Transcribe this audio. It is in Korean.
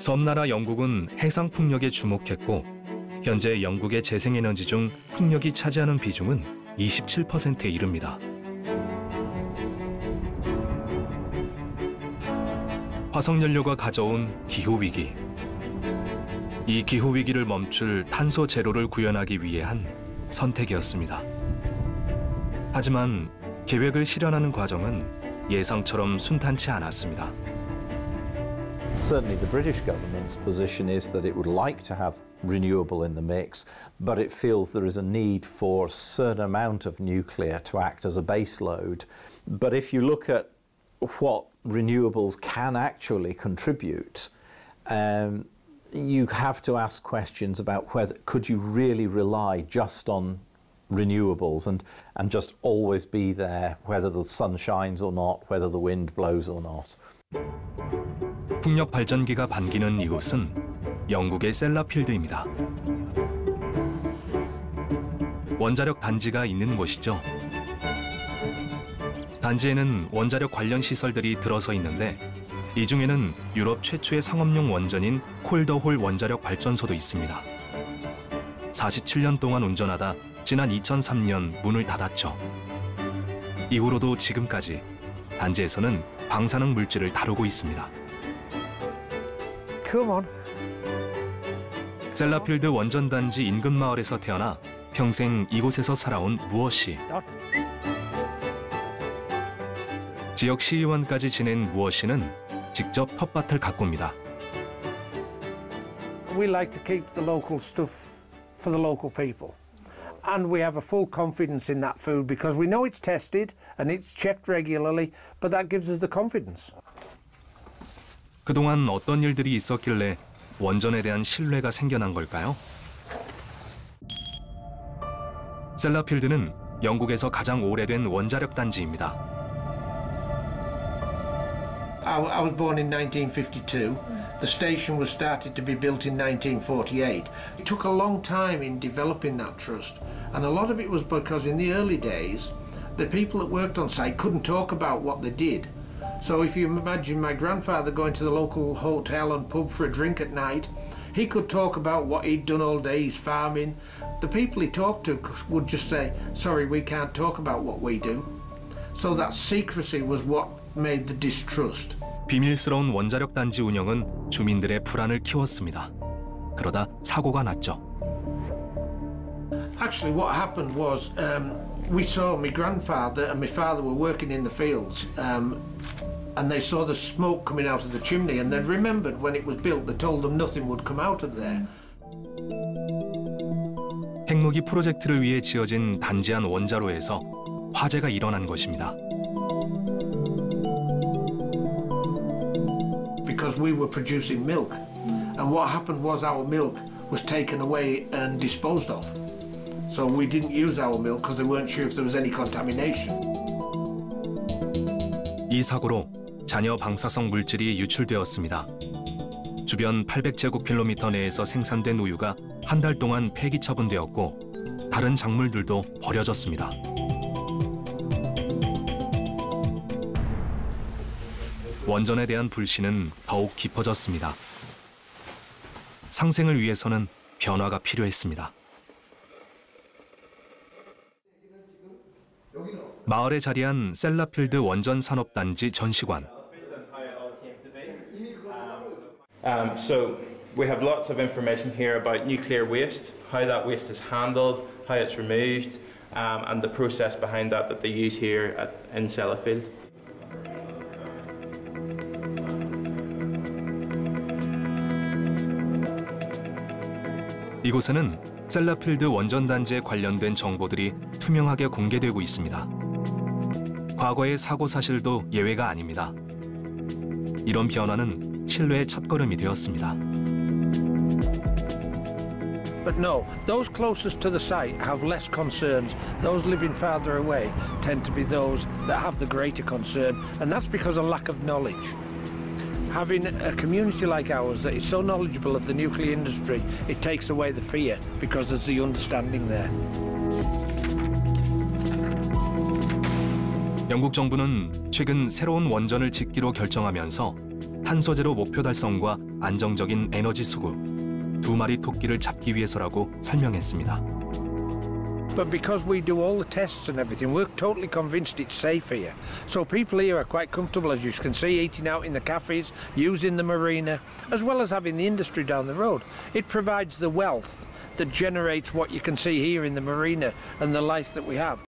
섬나라 영국은 해상 풍력에 주목했고 현재 영국의 재생에너지 중 풍력이 차지하는 비중은 27%에 이릅니다. 화석연료가 가져온 기후위기. 이 기후위기를 멈출 탄소 제로를 구현하기 위해 한 선택이었습니다. 하지만 계획을 실현하는 과정은 예상처럼 순탄치 않았습니다. Certainly the British government's position is that it would like to have renewable in the mix, but it feels there is a need for a certain amount of nuclear to act as a base load. But if you look at what renewables can actually contribute, you have to ask questions about whether could you really rely just on renewables and just always be there, whether the sun shines or not, whether the wind blows or not. 풍력 발전기가 반기는 이곳은 영국의 셀라필드입니다. 원자력 단지가 있는 곳이죠. 단지에는 원자력 관련 시설들이 들어서 있는데 이 중에는 유럽 최초의 상업용 원전인 콜더홀 원자력 발전소도 있습니다. 47년 동안 운전하다 지난 2003년 문을 닫았죠. 이후로도 지금까지 단지에서는 방사능 물질을 다루고 있습니다. Come on. 셀라필드 원전단지 인근 마을에서 태어나 평생 이곳에서 살아온 무어 씨. 지역 시의원까지 지낸 무어 씨는 직접 텃밭을 가꿉니다. We like to keep the local stuff for the local people. And we have a full confidence in that food because we know it's tested and it's checked regularly, but that gives us the confidence. 그동안 어떤 일들이 있었길래 원전에 대한 신뢰가 생겨난 걸까요? 셀라필드는 영국에서 가장 오래된 원자력 단지입니다. I was born in 1952. The station was started to be built in 1948. It took a long time in developing that trust, and a lot of it was because in the early days, the people that worked on site couldn't talk about what they did. So if you imagine my grandfather going to the local hotel and pub for a drink at night, he could talk about what he'd done all day, his farming. The people he talked to would just say, sorry, we can't talk about what we do. So that secrecy was what made the distrust. 비밀스러운 원자력 단지 운영은 주민들의 불안을 키웠습니다. 그러다 사고가 났죠. Actually, what happened was we saw my grandfather and my father were working in the fields, and they saw the smoke coming out of the chimney, and they remembered when it was built, they told them nothing would come out of there. 핵무기 프로젝트를 위해 지어진 단지 안 원자로에서 화재가 일어난 것입니다. Because we were producing milk, and what happened was our milk was taken away and disposed of. So we didn't use our milk because they weren't sure if there was any contamination. 이 사고로 잔여 방사성 물질이 유출되었습니다. 주변 800제곱킬로미터 내에서 생산된 우유가 한 달 동안 폐기 처분되었고 다른 작물들도 버려졌습니다. 원전에 대한 불신은 더욱 깊어졌습니다. 상생을 위해서는 변화가 필요했습니다. 마을에 자리한 셀라필드 원전산업단지 전시관. So we have lots of information here about nuclear waste, how that waste is handled, how it's removed, and the process behind that they use here in Sellafield. 이곳에는 셀라필드 원전단지에 관련된 정보들이 투명하게 공개되고 있습니다. 과거의 사고 사실도 예외가 아닙니다. 이런 변화는 신뢰의 첫걸음이 되었습니다. But no, those closest to the site have less concerns. Those living farther away tend to be those that have the greater concern, and that's because of lack of knowledge. Having a community like ours that is so knowledgeable of the nuclear industry, it takes away the fear because there's the understanding there. 영국 정부는 최근 새로운 원전을 짓기로 결정하면서 탄소 제로 목표 달성과 안정적인 에너지 수급, 두 마리 토끼를 잡기 위해서라고 설명했습니다. But because we do all the tests and everything, we're totally convinced it's safe here. So people here are quite comfortable, as you can see, eating out in the cafes, using the marina, as well as having the industry down the road. It provides the wealth that generates what you can see here in the marina and the life that we have.